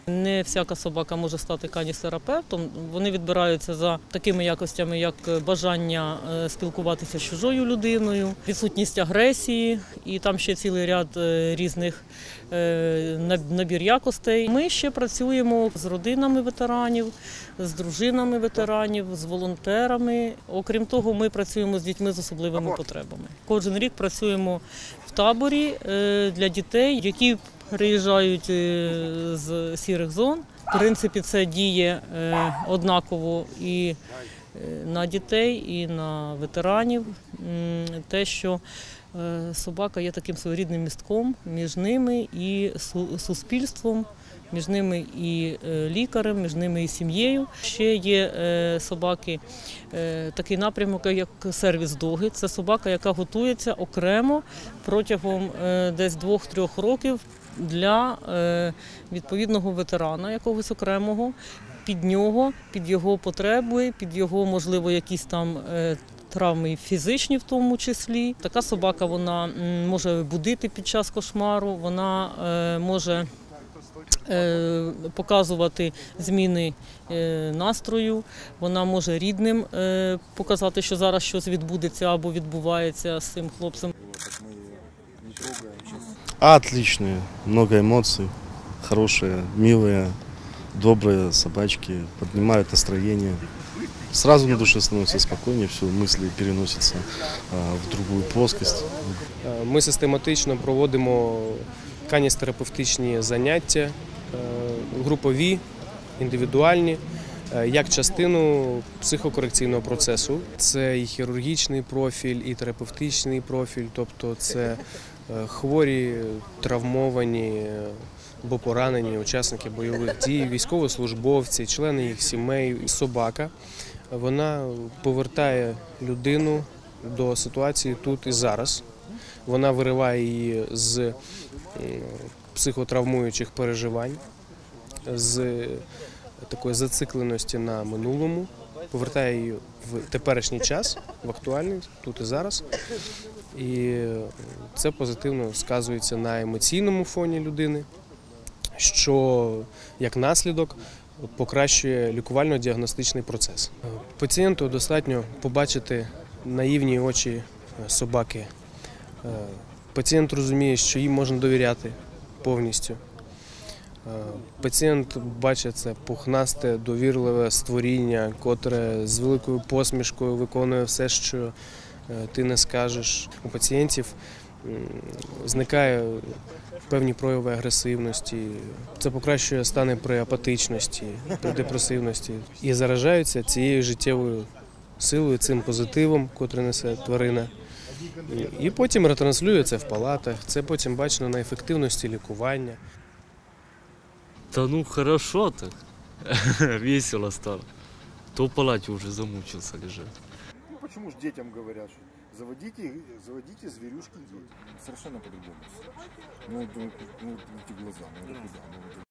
Не всяка собака може стати каністерапевтом. Вони відбираються за такими якостями, як бажання спілкуватися з чужою людиною, відсутність агресії і там ще цілий ряд різних набір якостей. Ми ще працюємо з родинами ветеранів, з дружинами ветеранів, з волонтерами. Окрім того, ми працюємо з дітьми з особливими потребами. Кожен рік працюємо в таборі для дітей, які приїжджають з сірих зон. В принципі, це діє однаково і на дітей, і на ветеранів. Те, що собака є таким своєрідним містком між ними і суспільством, між ними і лікарем, між ними і сім'єю. Ще є собаки, такий напрямок, як сервіс-доги. Це собака, яка готується окремо протягом десь 2-3 років для відповідного ветерана якогось окремого, під нього, під його потреби, під його, можливо, якісь там травми фізичні в тому числі. Така собака, вона може будити під час кошмару, вона може показувати зміни настрою, вона може рідним показати, що зараз щось відбудеться або відбувається з цим хлопцем. Отличные, много эмоций, хорошие, милые, добрые собачки, поднимают настроение. Сразу на душе становится спокойнее, все, мысли переносятся в другую плоскость. Ми систематично проводимо каністерапевтичні заняття, групові, індивідуальні, як частину психокорекційного процесу. Це і хірургічний профіль, і терапевтичний профіль, тобто це хворі, травмовані або поранені учасники бойових дій, військовослужбовці, члени їх сімей. Собака, вона повертає людину до ситуації тут і зараз. Вона вириває її з психотравмуючих переживань, з такої зацикленості на минулому, повертає її в теперішній час, в актуальний, тут і зараз. І це позитивно сказується на емоційному фоні людини, що як наслідок покращує лікувально-діагностичний процес. Пацієнту достатньо побачити наївні очі собаки. Пацієнт розуміє, що їм можна довіряти повністю. Пацієнт бачить це пухнасте, довірливе створіння, котре з великою посмішкою виконує все, що ти не скажеш. У пацієнтів зникають певні прояви агресивності, це покращує стани при апатичності, при депресивності. І заражаються цією життєвою силою, цим позитивом, котрий несе тварина. І потім ретранслює це в палатах, це потім бачено на ефективності лікування. Да ну хорошо так, весело стало. То в палате уже замучился лежать. Ну почему же детям говорят, что заводите зверюшки детям. Совершенно по-другому. Ну, эти глаза, ну это куда?